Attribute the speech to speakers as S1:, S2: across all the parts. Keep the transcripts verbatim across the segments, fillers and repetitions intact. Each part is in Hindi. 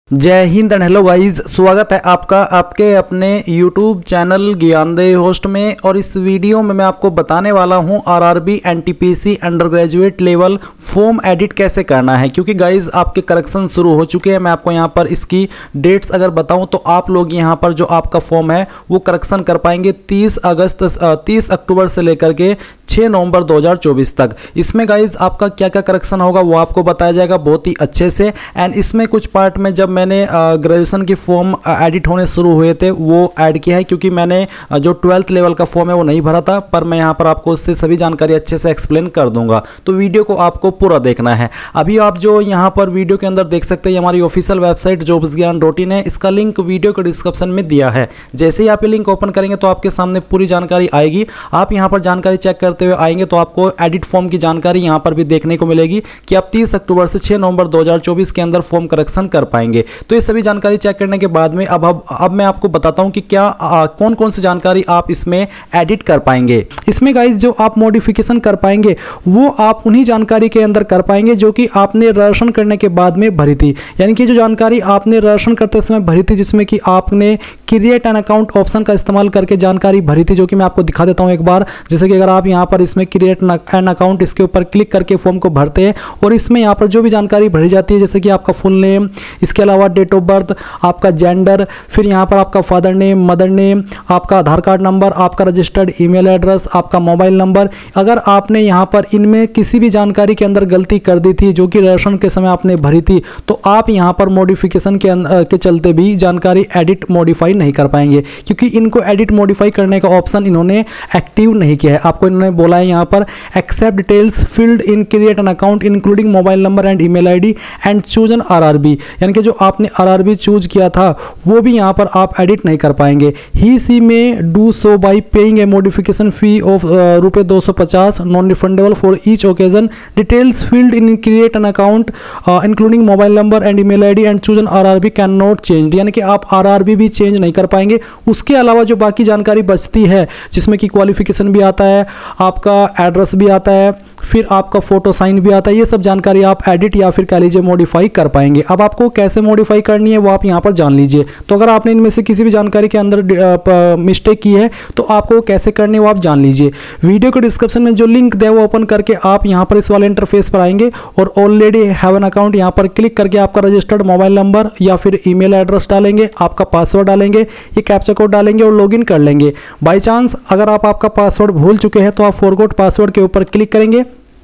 S1: जय हिंद एंड हेलो गाइस, स्वागत है आपका आपके अपने यूट्यूब चैनल ज्ञानदेव होस्ट में। और इस वीडियो में मैं आपको बताने वाला हूं RRB NTPC under graduate level form edit कैसे करना है, क्योंकि गाइस आपके करेक्शन शुरू हो चुके हैं। मैं आपको यहां पर इसकी डेट्स अगर बताऊं तो आप लोग यहां पर जो आपका फॉर्म है वो करेक्शन कर पाएंगे तीस अगस्त तीस अक्टूबर से लेकर के छह नवंबर दो हज़ार चौबीस तक। इसमें गाइज आपका क्या क्या करेक्शन होगा वो आपको बताया जाएगा बहुत ही अच्छे से। एंड इसमें कुछ पार्ट में जब मैंने ग्रेजुएशन की फॉर्म एडिट होने शुरू हुए थे वो ऐड किया है, क्योंकि मैंने जो ट्वेल्थ लेवल का फॉर्म है वो नहीं भरा था, पर मैं यहाँ पर आपको उससे सभी जानकारी अच्छे से एक्सप्लेन कर दूंगा। तो वीडियो को आपको पूरा देखना है। अभी आप जो यहाँ पर वीडियो के अंदर देख सकते हैं हमारी official website jobs Gyan dot in है, इसका लिंक वीडियो के डिस्क्रिप्शन में दिया है। जैसे ही आप ये लिंक ओपन करेंगे तो आपके सामने पूरी जानकारी आएगी। आप यहाँ पर जानकारी चेक करते हुए आएंगे तो आपको एडिट फॉर्म की जानकारी यहाँ पर भी देखने को मिलेगी कि आप तीस अक्टूबर से छह नवंबर दो हज़ार चौबीस के अंदर फॉर्म करेक्शन कर पाएंगे। तो ये सभी जानकारी चेक करने के बाद में अब अब, अब मैं आपको बताता हूं कि क्या आ, कौन कौन सी जानकारी आप इसमें एडिट कर पाएंगे। इसमें गाइस जो आप मॉडिफिकेशन कर पाएंगे वो आप उन्हीं जानकारी के अंदर कर पाएंगे जो कि आपने रजिस्ट्रेशन करने के बाद में भरी थी। यानी कि जो जानकारी आपने रजिस्ट्रेशन करते समय भरी थी, जिसमें कि आपने क्रिएट एन अकाउंट ऑप्शन का इस्तेमाल करके जानकारी भरी थी, जो कि मैं आपको दिखा देता हूं एक बार। जैसे कि अगर आप यहां पर इसमें क्रिएट एन अकाउंट इसके ऊपर क्लिक करके फॉर्म को भरते हैं और इसमें यहाँ पर जो भी जानकारी भरी जाती है, जैसे कि आपका फुल नेम, इसके अलावा डेट ऑफ बर्थ, आपका जेंडर, फिर यहाँ पर आपका फादर नेम, मदर नेम, आपका आधार कार्ड नंबर, आपका रजिस्टर्ड ईमेल एड्रेस, आपका मोबाइल नंबर। अगर आपने यहाँ पर इनमें किसी भी जानकारी के अंदर गलती कर दी थी जो कि रजिस्ट्रेशन के समय आपने भरी थी, तो आप यहाँ पर मॉडिफिकेशन के के चलते भी जानकारी एडिट मॉडिफाई नहीं कर पाएंगे, क्योंकि इनको एडिट मॉडिफाई करने का ऑप्शन इन्होंने एक्टिव नहीं किया है। आपको इन्होंने बोला है यहाँ पर except details field in create an account including mobile number and email ID and choose an RRB. यानी कि जो आपने आरआरबी चूज किया था वो भी यहाँ पर आप एडिट नहीं कर पाएंगे। He she may do so by paying a modification fee of रुपये दो सौ पचास non refundable for each occasion. Details field in create an account including mobile number and email ID and choose an RRB can not change. यानी कि आप आरआरबी भी चेंज नहीं कर पाएंगे। उसके अलावा जो बाकी जानकारी बचती है, जिसमें कि क्वालिफिकेशन भी आता है, आपका एड्रेस भी आता है, फिर आपका फोटो साइन भी आता है, ये सब जानकारी आप एडिट या फिर कह लीजिए मॉडिफाई कर पाएंगे। अब आपको कैसे मॉडिफाई करनी है वो आप यहाँ पर जान लीजिए। तो अगर आपने इनमें से किसी भी जानकारी के अंदर मिस्टेक की है तो आपको कैसे करनी है वो आप जान लीजिए। वीडियो के डिस्क्रिप्शन में जो लिंक दिया वो ओपन करके आप यहाँ पर इस वाले इंटरफेस पर आएंगे और ऑलरेडी हैव एन अकाउंट यहाँ पर क्लिक करके आपका रजिस्टर्ड मोबाइल नंबर या फिर ईमेल एड्रेस डालेंगे, आपका पासवर्ड डालेंगे, ये कैप्चा कोड डालेंगे और लॉगिन कर लेंगे। बाई चांस अगर आप आपका पासवर्ड भूल चुके हैं तो आप फॉरगॉट पासवर्ड के ऊपर क्लिक करेंगे,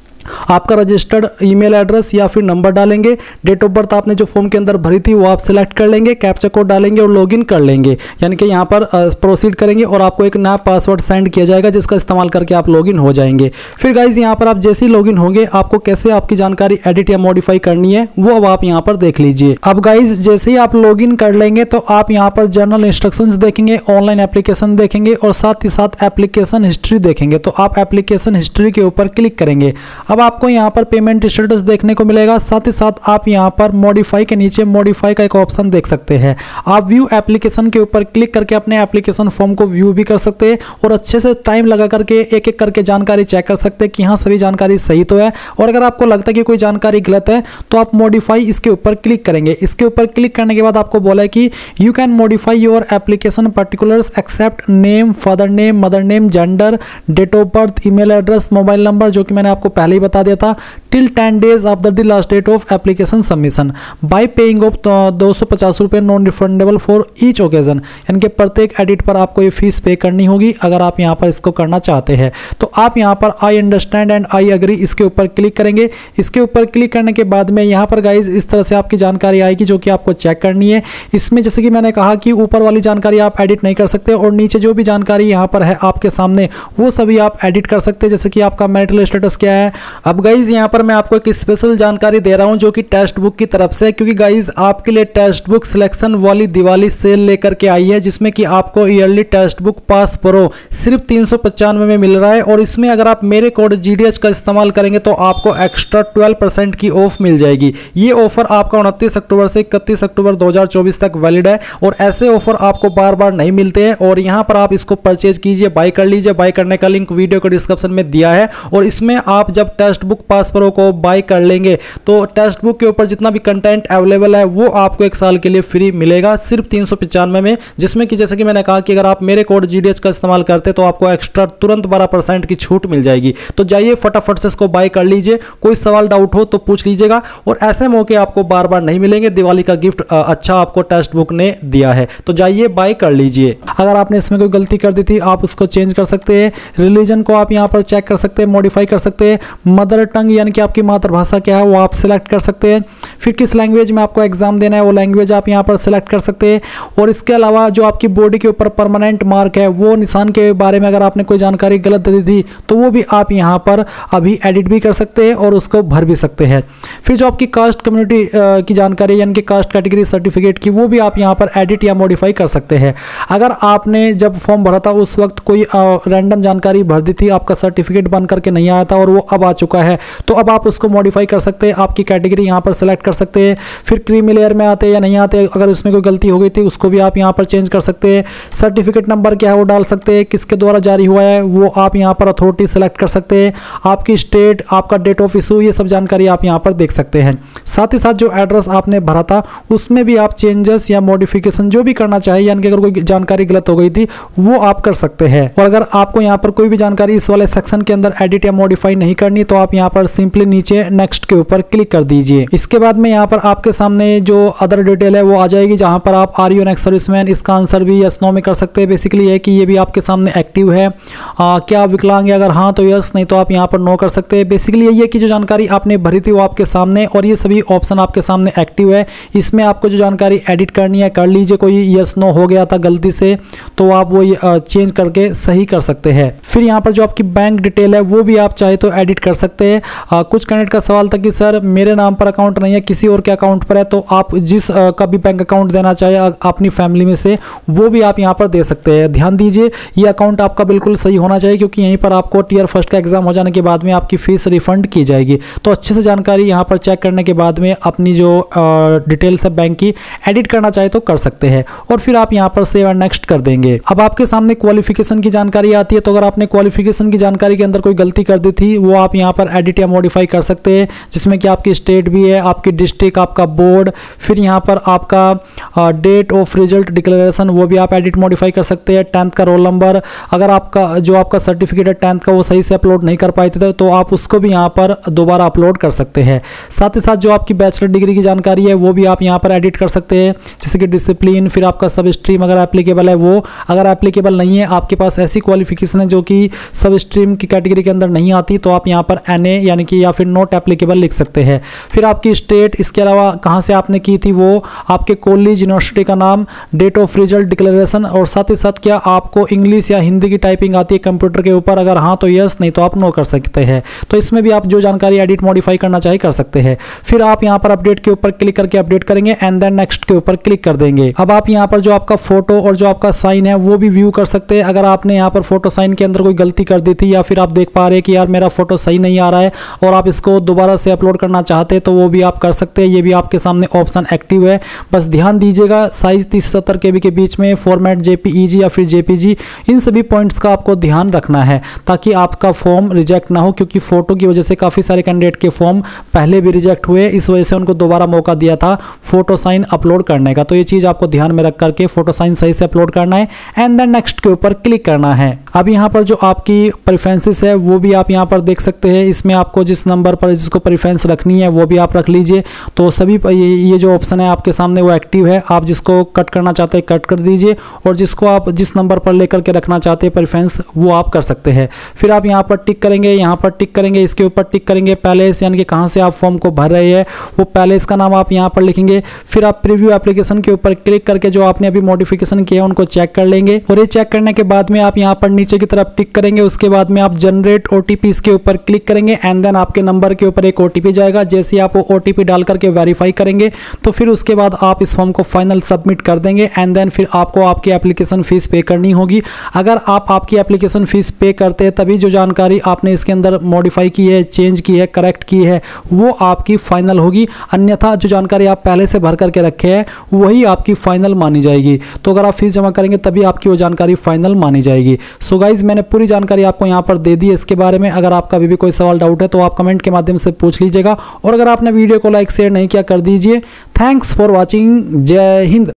S1: आपका रजिस्टर्ड ईमेल एड्रेस या फिर नंबर डालेंगे, डेट ऑफ बर्थ आपने जो फॉर्म के अंदर भरी थी वो आप सिलेक्ट कर लेंगे, कैप्चा कोड डालेंगे और लॉगिन कर लेंगे। यानी कि यहाँ पर प्रोसीड करेंगे और आपको एक नया पासवर्ड सेंड किया जाएगा जिसका इस्तेमाल करके आप लॉगिन हो जाएंगे। फिर गाइज यहाँ पर आप जैसे ही लॉगिन होंगे आपको कैसे आपकी जानकारी एडिट या मॉडिफाई करनी है वो अब आप यहाँ पर देख लीजिए। अब गाइज जैसे ही आप लॉगिन कर लेंगे तो आप यहाँ पर जनरल इंस्ट्रक्शंस देखेंगे, ऑनलाइन एप्लीकेशन देखेंगे और साथ ही साथ एप्लीकेशन हिस्ट्री देखेंगे। तो आप एप्लीकेशन हिस्ट्री के ऊपर क्लिक करेंगे। अब आपको यहाँ पर पेमेंट स्टेटस देखने को मिलेगा। साथ ही साथ आप यहाँ पर मॉडिफाई के नीचे मॉडिफाई का एक ऑप्शन देख सकते हैं। आप व्यू एप्लीकेशन के ऊपर क्लिक करके अपने एप्लीकेशन फॉर्म को व्यू भी कर सकते हैं और अच्छे से टाइम लगा करके एक एक करके जानकारी चेक कर सकते हैं कि हाँ सभी जानकारी सही तो है। और अगर आपको लगता है कि कोई जानकारी गलत है तो आप मॉडिफाई इसके ऊपर क्लिक करेंगे। इसके ऊपर क्लिक करने के बाद आपको बोला है कि you can modify your application particulars except name, father name, mother name, gender, date of birth, email address, mobile number, जो कि मैंने आपको पहले ही बता दिया था, till ten days after the last date of application submission by paying of दो सौ पचास रुपये non refundable for each occasion. यानी कि प्रत्येक एडिट पर आपको ये फीस पे करनी होगी अगर आप यहाँ पर इसको करना चाहते हैं। तो आप यहाँ पर I understand and I agree इसके ऊपर क्लिक करेंगे। इसके ऊपर क्लिक करने के बाद में यहाँ पर गाइज इस तरह से आपकी जानकारी आएगी जो कि आपको चेक करनी है। इसमें जैसे कि मैंने कहा कि ऊपर वाली जानकारी आप एडिट नहीं कर सकते और नीचे जो भी जानकारी यहाँ पर है आपके सामने वो सभी आप एडिट कर सकते हैं, जैसे कि आपका मैरिटल स्टेटस क्या है। अब गाइज यहाँ पर मैं आपको एक स्पेशल जानकारी दे रहा हूं जो कि टेक्स्ट बुक की तरफ से, क्योंकि गाइज आपके लिए टेक्स्ट बुक सिलेक्शन वाली दिवाली सेल लेकर के आई है, जिसमें कि आपको yearly text book pass pro सिर्फ तीन सौ पचानवे में मिल रहा है। और इसमें अगर आप मेरे कोड जीडीएच का इस्तेमाल करेंगे तो आपको एक्स्ट्रा ट्वेल्व परसेंट की ऑफ मिल जाएगी। ये ऑफर आपका उनतीस अक्टूबर से इकतीस अक्टूबर दो हज़ार चौबीस तक वैलिड है और ऐसे ऑफर आपको बार बार नहीं मिलते हैं। और यहाँ पर आप इसको परचेज कीजिए, बाय कर लीजिए। बाय करने का लिंक वीडियो के डिस्क्रिप्शन में दिया है। और इसमें आप जब टेक्स्ट बुक पास प्रो को बाय कर लेंगे तो टेक्स्ट बुक के ऊपर जितना भी कंटेंट अवेलेबल है वो आपको एक साल के लिए फ्री मिलेगा सिर्फ तीन सौ पचानवे में, जिसमें कि जैसे कि मैंने कहा कि अगर आप मेरे कोड जीडीएच का इस्तेमाल करते तो आपको एक्स्ट्रा तुरंत बारह परसेंट की छूट मिल जाएगी। तो जाइए फटाफट से इसको बाय कर लीजिए, कोई सवाल डाउट हो तो पूछ लीजिएगा और ऐसे मौके आपको बार बार नहीं मिलेंगे। दिवाली का गिफ्ट अच्छा आपको टेक्स्ट बुक ने दिया है तो जाइए बाय कर लीजिए। अगर आपने इसमें कोई गलती कर दी थी आप उसको चेंज कर सकते हैं। रिलीजन को आप यहाँ पर चेक कर सकते हैं, मॉडिफाई कर सकते हैं। मदर टंग यानी कि आपकी मातृभाषा क्या है वो आप सिलेक्ट कर सकते हैं। फिर किस लैंग्वेज में आपको एग्जाम देना है वो लैंग्वेज आप यहाँ पर सिलेक्ट कर सकते हैं। और इसके अलावा जो आपकी बॉडी के ऊपर परमानेंट मार्क है वो निशान के बारे में अगर आपने कोई जानकारी गलत दे दी थी तो वो भी आप यहाँ पर अभी एडिट भी कर सकते हैं और उसको भर भी सकते हैं। फिर जो आपकी कास्ट कम्युनिटी की जानकारी यानी कि कास्ट कैटेगरी सर्टिफिकेट की वो भी आप यहाँ पर एडिट या मॉडिफाई कर सकते हैं। अगर आपने जब फॉर्म भरा था उस वक्त कोई रैंडम जानकारी भर दी थी, आपका सर्टिफिकेट बन करके नहीं आया था और वो अब आ चुका है तो अब आप उसको मॉडिफाई कर सकते हैं। आपकी कैटेगरी यहाँ पर सेलेक्ट कर सकते हैं। फिर क्रीमी लेयर में आते या नहीं आते, अगर उसमें कोई गलती हो गई थी उसको भी आप यहाँ पर चेंज कर सकते हैं। सर्टिफिकेट नंबर क्या है वो डाल सकते हैं, किसके द्वारा जारी हुआ है वो आप यहाँ पर अथॉरिटी सेलेक्ट कर सकते हैं। आपकी स्टेट, आपका डेट ऑफ इशू, ये सब जानकारी आप यहाँ पर देख सकते हैं। साथ ही साथ जो एड्रेस आपने भरा था उसमें भी आप चेंजेस या मॉडिफिकेशन जो भी करना चाहे यानी कि अगर कोई जानकारी गलत हो गई थी वो आप कर सकते हैं। और अगर आपको यहाँ पर कोई भी जानकारी इस वाले सेक्शन के अंदर एडिट या मॉडिफाई नहीं करनी तो आप यहाँ पर सिंपली नीचे नेक्स्ट के ऊपर क्लिक कर दीजिए। इसके बाद में यहाँ पर आपके सामने जो अदर डिटेल है वो आ जाएगी जहाँ पर आप आर यू नेक्स्ट सर्विसमैन, इसका आंसर भी यस नो में कर सकते हैं। बेसिकली है कि ये भी आपके सामने एक्टिव है। आ, क्या विकलांग है, अगर हाँ तो यस, नहीं तो आप यहाँ पर नो कर सकते हैं। बेसिकली यही है कि जो जानकारी आपने भरी थी वो आपके सामने और ये सभी ऑप्शन आपके सामने एक्टिव है। इसमें आपको जो जानकारी एडिट करनी है कर लीजिए। कोई यस नो हो गया था गलती से तो आप वो चेंज करके सही कर सकते हैं। फिर यहाँ पर जो आपकी बैंक डिटेल है वो भी आप चाहे तो एडिट कर सकते हैं। आ, कुछ कैंडिडेट का सवाल था कि सर मेरे नाम पर अकाउंट नहीं है, किसी और के अकाउंट पर है, तो आप जिस आ, का भी बैंक अकाउंट देना चाहे अपनी फैमिली में से वो भी आप यहाँ पर दे सकते हैं। ध्यान दीजिए ये अकाउंट आपका बिल्कुल सही होना चाहिए क्योंकि यहीं पर आपको टीयर फर्स्ट का एग्जाम हो जाने के बाद में आपकी फीस रिफंड की जाएगी। तो अच्छे से जानकारी यहाँ पर चेक करने के बाद में अपनी जो डिटेल्स है बैंक की एडिट करना चाहे तो कर सकते हैं और फिर आप यहाँ पर सेव एंड नेक्स्ट कर देंगे। अब आपके सामने क्वालिफिकेशन की जानकारी आती है तो अगर आपने क्वालिफिकेशन की जानकारी के अंदर कोई गलती कर दी थी वो आप यहाँ पर एडिट या मॉडिफाई कर सकते हैं, जिसमें कि आपकी स्टेट भी है, आपकी डिस्ट्रिक्ट, आपका बोर्ड, फिर यहाँ पर आपका डेट ऑफ रिजल्ट डिक्लेरेशन वो भी आप एडिट मॉडिफाई कर सकते हैं। टेंथ का रोल नंबर, अगर आपका जो आपका सर्टिफिकेट है टेंथ का वो सही से अपलोड नहीं कर पाए थे तो आप उसको भी यहाँ पर दोबारा अपलोड कर सकते हैं। साथ ही साथ जो आपकी बैचलर डिग्री की जानकारी है वो भी आप यहाँ पर एडिट कर सकते हैं, जैसे कि डिसिप्लिन, फिर आपका सब स्ट्रीम अगर एप्लीकेबल है वो, अगर एप्लीकेबल नहीं है आपके पास ऐसी क्वालिफिकेशन है जो कि सब स्ट्रीम की कैटेगरी के अंदर नहीं आती तो आप यहाँ पर एन ए यानी कि या फिर नॉट एप्लीकेबल लिख सकते हैं। फिर आपकी स्टेट, इसके अलावा कहाँ से आपने की थी वो, आपके कॉलेज यूनिवर्सिटी का नाम, डेट ऑफ रिजल्ट डिक्लेरेशन और साथ ही साथ क्या आपको इंग्लिश या हिंदी की टाइपिंग आती है कंप्यूटर के ऊपर, अगर हाँ तो यस, नहीं तो आप नो कर सकते हैं। तो इसमें भी आप जो जानकारी एडिट मॉडिफाई करना चाहे कर सकते हैं। फिर आप यहाँ पर अपडेट के ऊपर क्लिक करके अपडेट करेंगे एंड देन नेक्स्ट के ऊपर क्लिक कर देंगे। अब आप यहाँ पर जो आपका फोटो और जो आपका साइन है वो भी व्यू कर सकते हैं। अगर आपने यहाँ पर फोटो साइन के अंदर कोई गलती कर दी थी या फिर आप देख पा रहे हैं कि यार मेरा फोटो सही नहीं आ रहा है और आप इसको दोबारा से अपलोड करना चाहते हैं तो वो भी आप कर सकते हैं। ये भी आपके सामने ऑप्शन एक्टिव है। बस ध्यान दीजिएगा साइज तीस से सत्तर के बी के बीच में, फॉर्मेट जेपीईजी या फिर जेपीजी, इन सभी पॉइंट्स का आपको ध्यान रखना है ताकि आपका फॉर्म रिजेक्ट ना हो, क्योंकि फोटो की वजह से काफ़ी सारे कैंडिडेट के फॉर्म पहले भी रिजेक्ट हुए, इस वजह से उनको दोबारा मौका दिया था फोटो साइन अपलोड करने का। तो ये चीज़ आपको ध्यान में रख करके फोटो साइन सही से अपलोड करना है एंड देन नेक्स्ट के ऊपर क्लिक करना है। अब यहाँ पर जो आपकी प्रेफरेंसेस है वो भी आप यहाँ पर देख सकते हैं। इसमें आपको जिस नंबर पर जिसको प्रेफरेंस रखनी है वो भी आप रख लीजिए। तो सभी ये, ये जो ऑप्शन है आपके सामने वो एक्टिव है। आप जिसको कट करना चाहते हैं कट कर दीजिए और जिसको आप जिस नंबर पर लेकर के रखना चाहते हैं प्रेफरेंस वो आप कर सकते हैं। फिर आप यहाँ पर टिक करेंगे, यहाँ पर टिक करेंगे, इसके ऊपर टिक करेंगे पैलेस, यानी कि कहाँ से आप फॉर्म को भर रहे हैं वो पैलेस का नाम आप यहाँ पर लिखेंगे। फिर आप प्रीव्यू एप्लीकेशन के ऊपर क्लिक करके जो आपने अभी मॉडिफिकेशन किया है उनको चेक कर लेंगे और ये चेक करने के बाद में आप यहाँ पर नीचे की तरफ टिक करेंगे। उसके बाद में आप जनरेट ओटीपी इसके ऊपर क्लिक करेंगे एंड देन आपके नंबर के ऊपर एक ओटीपी जाएगा। जैसे आप वो ओटीपी डाल करके वेरीफाई करेंगे तो फिर उसके बाद आप इस फॉर्म को फाइनल सबमिट कर देंगे एंड देन फिर आपको आपकी एप्लीकेशन फीस पे करनी होगी। अगर आप आपकी एप्लीकेशन फीस पे करते हैं तभी जो जानकारी आपने इसके अंदर मॉडिफाई की है, चेंज की है, करेक्ट की है वो आपकी फाइनल होगी, अन्यथा जो जानकारी आप पहले से भर करके रखे हैं वही आपकी फाइनल मानी जाएगी। तो अगर आप फीस जमा करेंगे तभी आपकी वो जानकारी फाइनल मानी जाएगी। सो गाइज मैंने पूरी जानकारी आपको यहाँ पर दे दी है इसके बारे में। अगर आपका अभी भी कोई सवाल डाउट है तो आप कमेंट के माध्यम से पूछ लीजिएगा, और अगर आपने वीडियो को लाइक शेयर नहीं किया कर दीजिए। Thanks for watching. जय हिंद।